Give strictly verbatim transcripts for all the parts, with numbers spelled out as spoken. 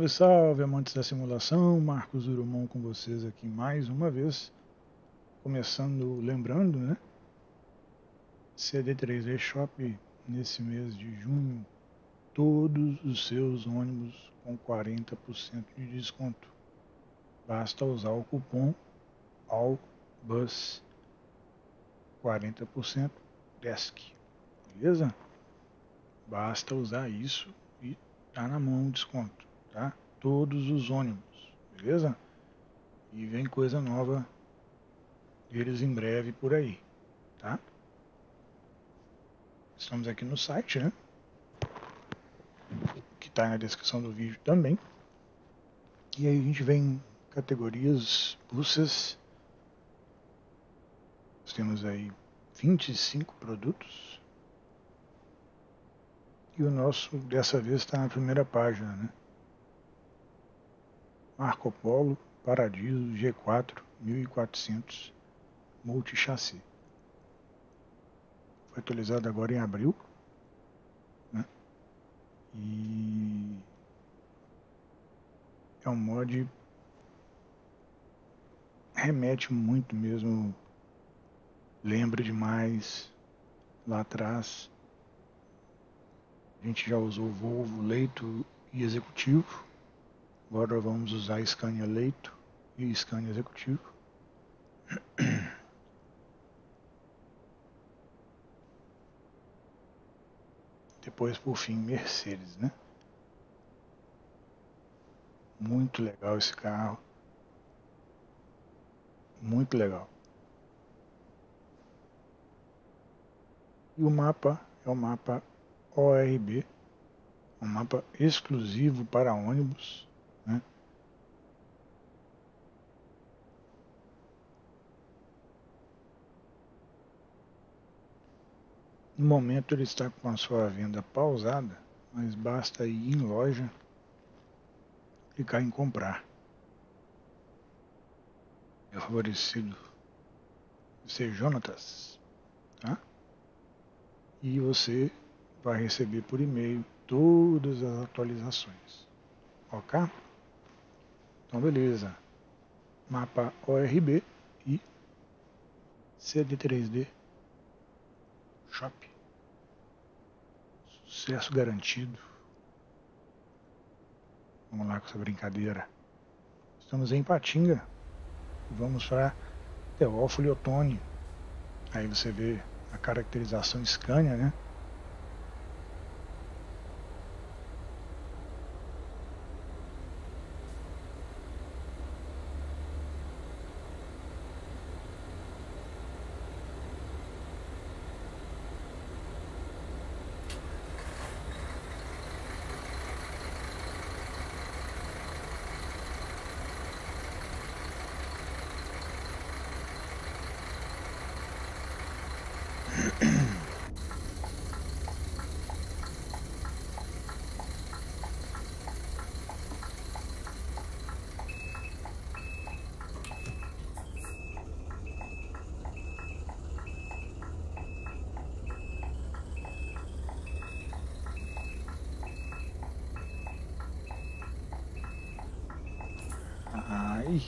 Salve, salve, amantes da simulação, Marcos Durumon com vocês aqui mais uma vez, começando, lembrando, né, C D três D Shop, nesse mês de junho, todos os seus ônibus com quarenta por cento de desconto, basta usar o cupom ALLBUS, quarenta por cento desk, beleza? Basta usar isso e tá na mão o desconto. Tá? Todos os ônibus, beleza? E vem coisa nova deles em breve por aí, tá? Estamos aqui no site, né? Que tá na descrição do vídeo também. E aí a gente vem em categorias buses. Nós temos aí vinte e cinco produtos. E o nosso dessa vez está na primeira página, né? Marco Polo Paradiso G quatro mil e quatrocentos multi-chassi. Foi atualizado agora em abril, né? E é um mod remete muito mesmo, lembra demais lá atrás. A gente já usou Volvo Leito e Executivo. Agora vamos usar Scania Leito e Scania Executivo. Depois, por fim, Mercedes, né? Muito legal esse carro. Muito legal. E o mapa é o mapa O R B, um mapa exclusivo para ônibus, né? No momento ele está com a sua venda pausada, mas basta ir em loja, clicar em comprar. Meu favorecido vai ser Jonatas, tá? E você vai receber por e-mail todas as atualizações, ok? Então beleza, mapa O R B e C D três D Shop, sucesso garantido. Vamos lá com essa brincadeira. Estamos em Patinga, vamos para Teófilo Otoni. Aí você vê a caracterização Scania, né? Ai.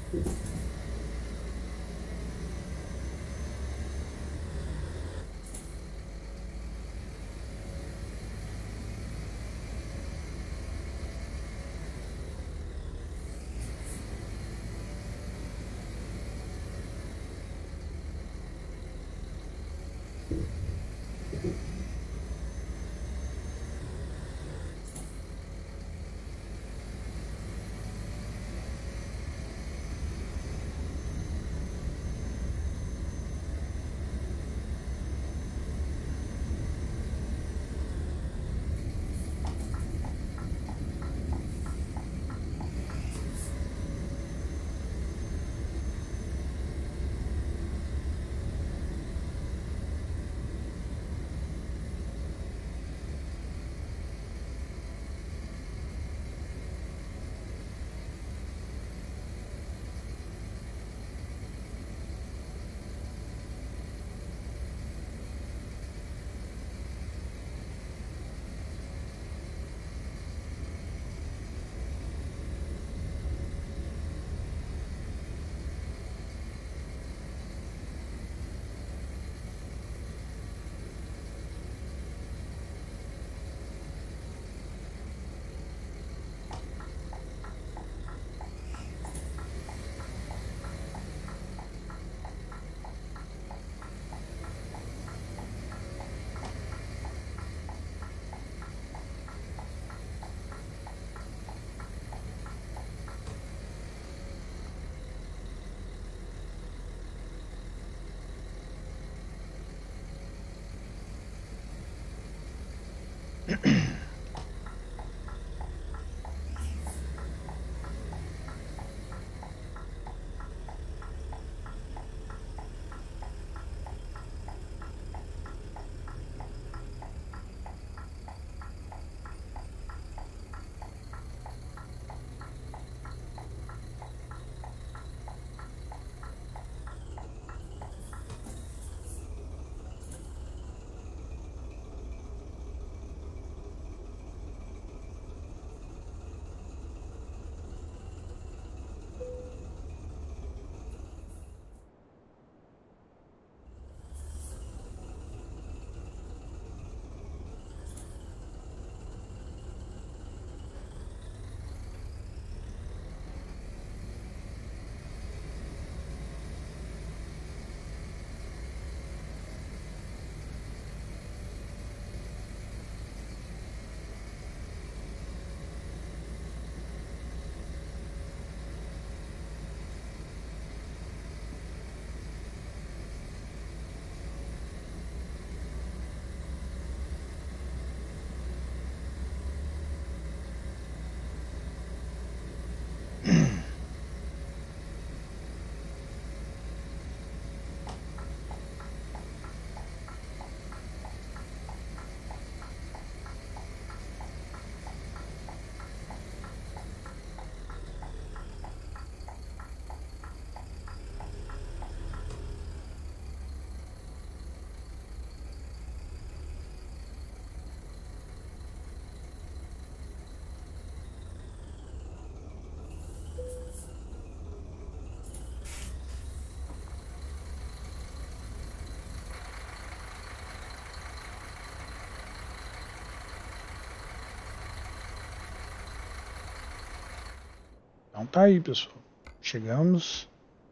Então tá aí, pessoal. Chegamos.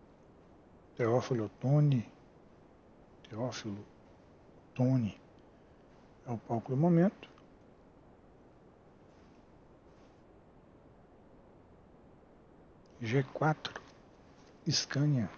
Teófilo Otoni. Teófilo Otoni. É o palco do momento. G quatro. Scania.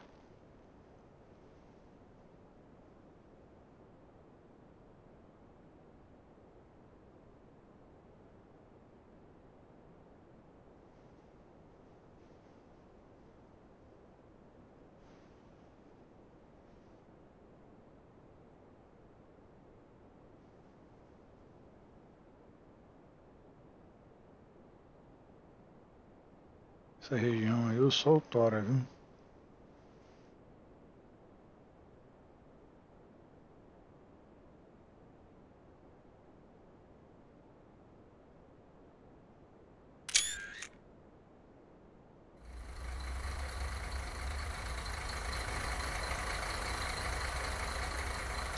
Essa região aí, o sol tora, viu?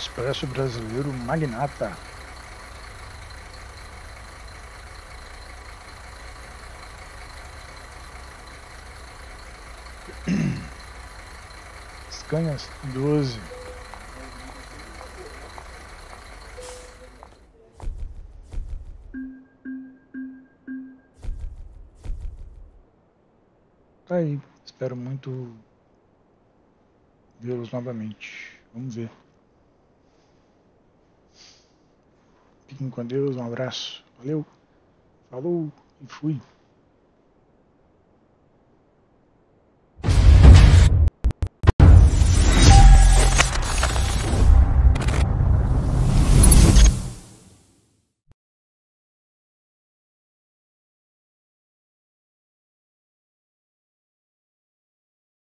Expresso Brasileiro Magnata. Scania doze. Tá aí, espero muito vê-los novamente. Vamos ver. Fiquem com Deus, um abraço. Valeu, falou e fui.